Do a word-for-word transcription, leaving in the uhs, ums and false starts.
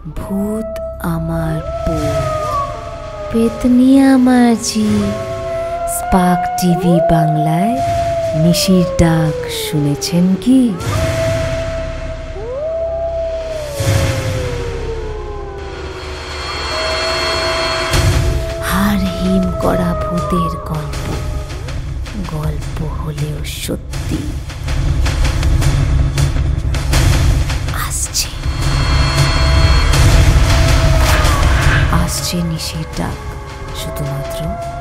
ভূত আমার পুত, পেতনি আমার জি। স্পার্ক টিভি বাংলায় নিশির ডাক শুনেছেন কি? হাড় হিম করা ভূতের গল্প, গল্প হলেও সত্যি। আসছে আসছে নিশির ডাক, শুধুমাত্র